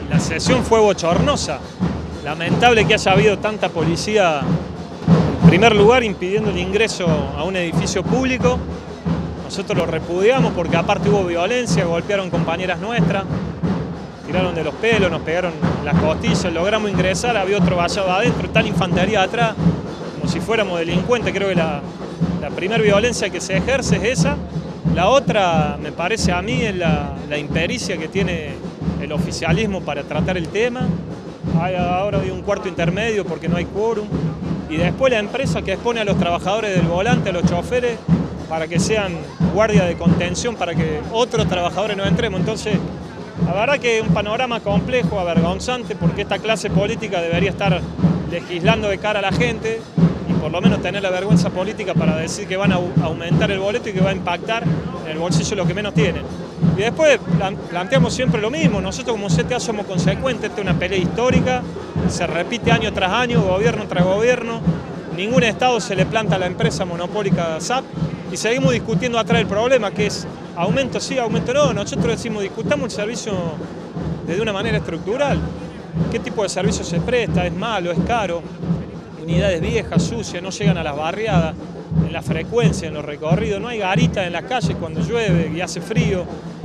La sesión fue bochornosa. Lamentable que haya habido tanta policía, en primer lugar, impidiendo el ingreso a un edificio público. Nosotros lo repudiamos porque aparte hubo violencia, golpearon compañeras nuestras, tiraron de los pelos, nos pegaron en las costillas, logramos ingresar, había otro vallado adentro, está la infantería atrás, como si fuéramos delincuentes. Creo que la primera violencia que se ejerce es esa. La otra, me parece a mí, es la impericia que tiene el oficialismo para tratar el tema. Ahora hay un cuarto intermedio porque no hay quórum. Y después la empresa que expone a los trabajadores del volante, a los choferes, para que sean guardia de contención, para que otros trabajadores no entremos. Entonces, la verdad que es un panorama complejo, avergonzante, porque esta clase política debería estar legislando de cara a la gente y por lo menos tener la vergüenza política para decir que van a aumentar el boleto y que va a impactar en el bolsillo de los que menos tienen. Y después planteamos siempre lo mismo. Nosotros como CTA somos consecuentes. Esta es una pelea histórica, se repite año tras año, gobierno tras gobierno. Ningún Estado se le planta a la empresa monopólica SAP y seguimos discutiendo atrás el problema, que es aumento sí, aumento no. Nosotros decimos, discutamos el servicio de una manera estructural. ¿Qué tipo de servicio se presta? ¿Es malo? ¿Es caro? Unidades viejas, sucias, no llegan a las barriadas, en la frecuencia, en los recorridos, no hay garita en las calles cuando llueve y hace frío.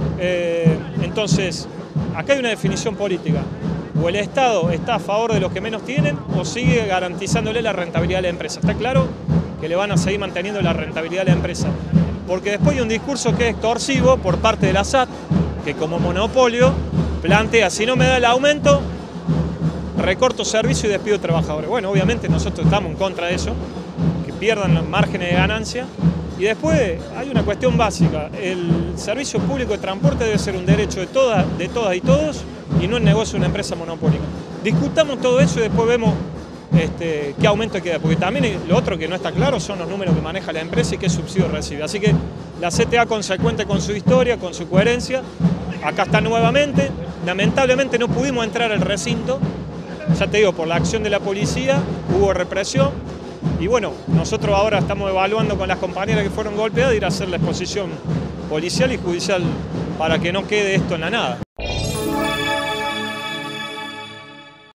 Entonces, acá hay una definición política. O el Estado está a favor de los que menos tienen o sigue garantizándole la rentabilidad de la empresa. Está claro que le van a seguir manteniendo la rentabilidad de la empresa. Porque después hay un discurso que es extorsivo por parte de la SAT, que como monopolio plantea, si no me da el aumento, recorto servicio y despido trabajadores. Bueno, obviamente nosotros estamos en contra de eso, que pierdan los márgenes de ganancia. Y después hay una cuestión básica, el servicio público de transporte debe ser un derecho de todas y todos y no el negocio de una empresa monopólica. Discutamos todo eso y después vemos qué aumento queda, porque también lo otro que no está claro son los números que maneja la empresa y qué subsidio recibe. Así que la CTA consecuente con su historia, con su coherencia, acá está nuevamente. Lamentablemente no pudimos entrar al recinto, ya te digo, por la acción de la policía, hubo represión. Y bueno, nosotros ahora estamos evaluando con las compañeras que fueron golpeadas ir a hacer la exposición policial y judicial para que no quede esto en la nada.